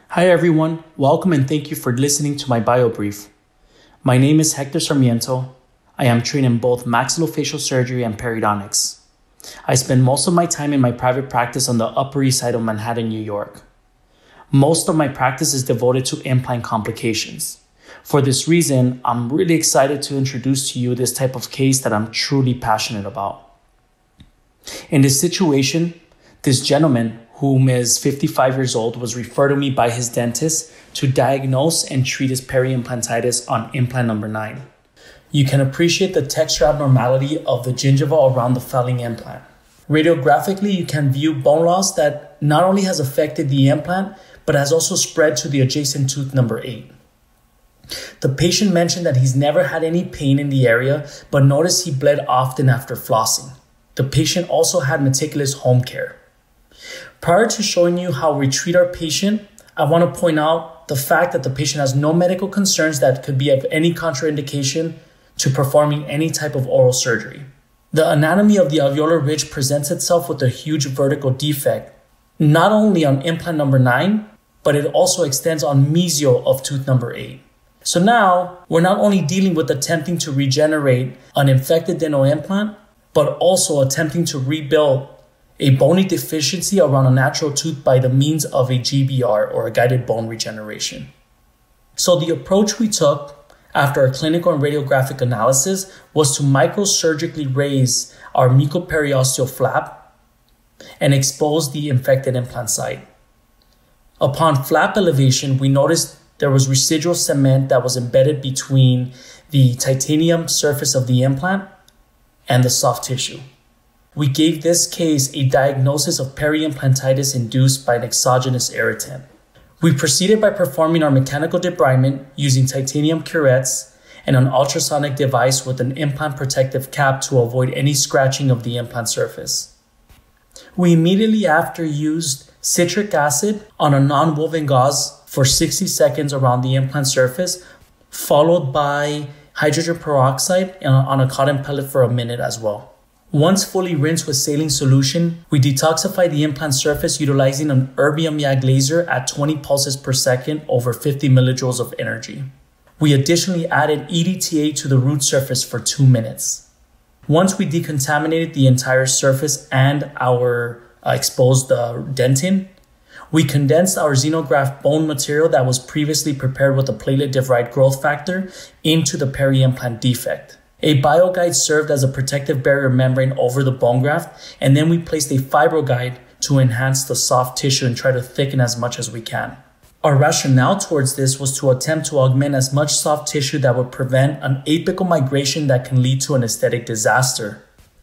Hi everyone, welcome and thank you for listening to my BioBrief. My name is Hector Sarmiento. I am trained in both maxillofacial surgery and periodontics. I spend most of my time in my private practice on the Upper East Side of Manhattan, New York. Most of my practice is devoted to implant complications. For this reason, I'm really excited to introduce to you this type of case that I'm truly passionate about. In this situation, this gentleman, whom is 55 years old, was referred to me by his dentist to diagnose and treat his peri-implantitis on implant number 9. You can appreciate the texture abnormality of the gingiva around the failing implant. Radiographically, you can view bone loss that not only has affected the implant, but has also spread to the adjacent tooth number 8. The patient mentioned that he's never had any pain in the area, but noticed he bled often after flossing. The patient also had meticulous home care. Prior to showing you how we treat our patient, I want to point out the fact that the patient has no medical concerns that could be of any contraindication to performing any type of oral surgery. The anatomy of the alveolar ridge presents itself with a huge vertical defect, not only on implant number 9, but it also extends on mesial of tooth number 8. So now, we're not only dealing with attempting to regenerate an infected dental implant, but also attempting to rebuild a bony deficiency around a natural tooth by the means of a GBR, or a guided bone regeneration. So the approach we took after a clinical and radiographic analysis was to microsurgically raise our mucoperiosteal flap and expose the infected implant site. Upon flap elevation, we noticed there was residual cement that was embedded between the titanium surface of the implant and the soft tissue. We gave this case a diagnosis of peri-implantitis induced by an exogenous irritant. We proceeded by performing our mechanical debridement using titanium curettes and an ultrasonic device with an implant protective cap to avoid any scratching of the implant surface. We immediately after used citric acid on a non-woven gauze for 60 seconds around the implant surface, followed by hydrogen peroxide on a cotton pellet for a minute as well. Once fully rinsed with saline solution, we detoxified the implant surface utilizing an erbium YAG laser at 20 pulses per second over 50 millijoules of energy. We additionally added EDTA to the root surface for 2 minutes. Once we decontaminated the entire surface and our exposed dentin, we condensed our xenograft bone material that was previously prepared with a platelet-derived growth factor into the peri-implant defect. A BioGuide served as a protective barrier membrane over the bone graft, and then we placed a FibroGuide to enhance the soft tissue and try to thicken as much as we can. Our rationale towards this was to attempt to augment as much soft tissue that would prevent an apical migration that can lead to an aesthetic disaster.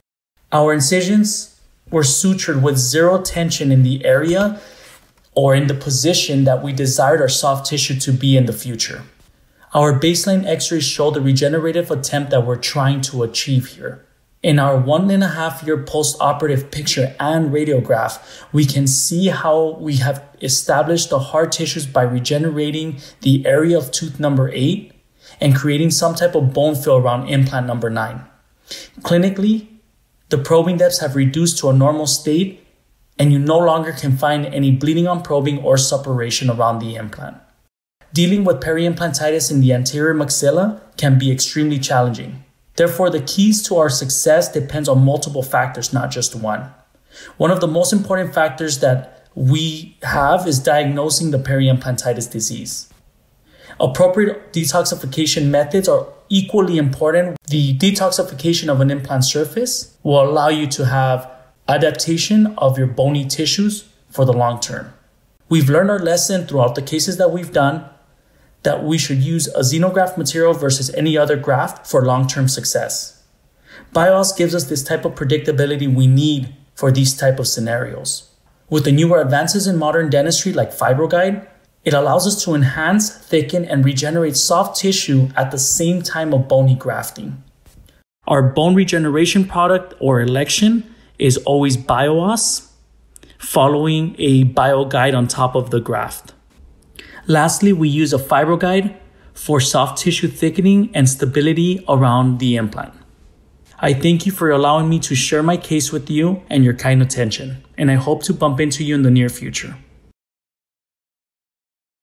Our incisions were sutured with zero tension in the area or in the position that we desired our soft tissue to be in the future. Our baseline x-rays show the regenerative attempt that we're trying to achieve here. In our 1.5-year post-operative picture and radiograph, we can see how we have established the hard tissues by regenerating the area of tooth number 8 and creating some type of bone fill around implant number 9. Clinically, the probing depths have reduced to a normal state, and you no longer can find any bleeding on probing or suppuration around the implant. Dealing with peri-implantitis in the anterior maxilla can be extremely challenging. Therefore, the keys to our success depends on multiple factors, not just one. One of the most important factors that we have is diagnosing the peri-implantitis disease. Appropriate detoxification methods are equally important. The detoxification of an implant surface will allow you to have adaptation of your bony tissues for the long term. We've learned our lesson throughout the cases that we've done that we should use a xenograft material versus any other graft for long-term success. BioOS gives us this type of predictability we need for these type of scenarios. With the newer advances in modern dentistry like FibroGuide, it allows us to enhance, thicken, and regenerate soft tissue at the same time of bony grafting. Our bone regeneration product or election is always BioOS, following a BioGuide on top of the graft. Lastly, we use a FibroGuide for soft tissue thickening and stability around the implant. I thank you for allowing me to share my case with you and your kind attention, and I hope to bump into you in the near future.